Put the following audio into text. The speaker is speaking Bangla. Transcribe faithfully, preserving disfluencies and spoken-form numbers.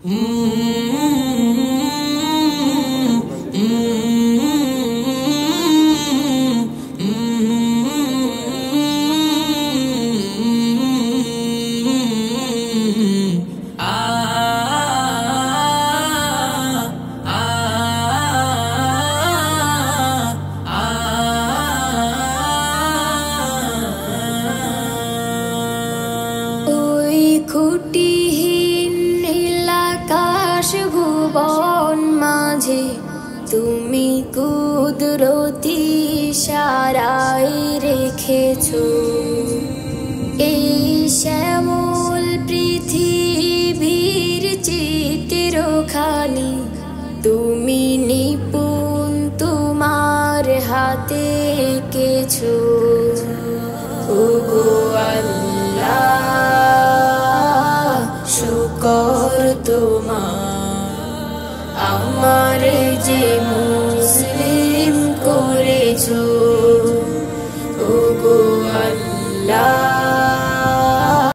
খুঁটিহীন নীলাকাশ ভুবন মাঝে তুমি কুদরতি ইশারায় রেখেছো এই শ্যামল পৃথিবীর চিত্রখানি তুমি নিপুণ তোমার হাতে এঁকেছো। ওগো আল্লাহ শুকর তোমার আমার যে